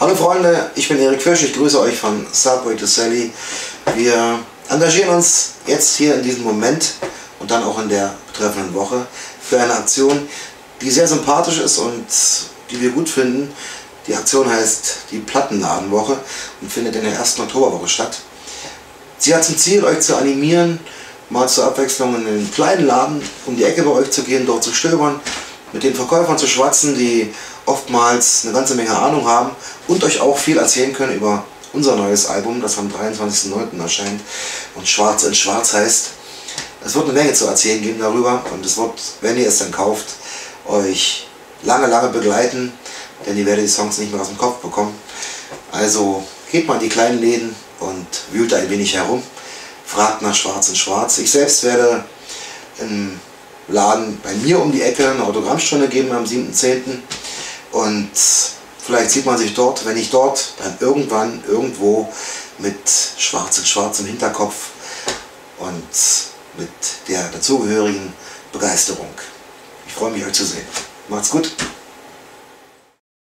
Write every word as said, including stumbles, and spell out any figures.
Hallo Freunde, ich bin Erik Fisch, ich grüße euch von Subway to Sally. Wir engagieren uns jetzt hier in diesem Moment und dann auch in der betreffenden Woche für eine Aktion, die sehr sympathisch ist und die wir gut finden. Die Aktion heißt die Plattenladenwoche und findet in der ersten Oktoberwoche statt. Sie hat zum Ziel, euch zu animieren, mal zur Abwechslung in den kleinen Laden um die Ecke bei euch zu gehen, dort zu stöbern, mit den Verkäufern zu schwatzen, die oftmals eine ganze Menge Ahnung haben und euch auch viel erzählen können über unser neues Album, das am dreiundzwanzigsten neunten erscheint und Schwarz in Schwarz heißt. Es wird eine Menge zu erzählen geben darüber und es wird, wenn ihr es dann kauft, euch lange, lange begleiten, denn ihr werdet die Songs nicht mehr aus dem Kopf bekommen. Also geht mal in die kleinen Läden und wühlt ein wenig herum, fragt nach Schwarz in Schwarz. Ich selbst werde im Laden bei mir um die Ecke eine Autogrammstunde geben am siebten zehnten und vielleicht sieht man sich dort, wenn nicht dort, dann irgendwann irgendwo mit Schwarz in Schwarz im Hinterkopf und mit der dazugehörigen Begeisterung. Ich freue mich, euch zu sehen. Macht's gut!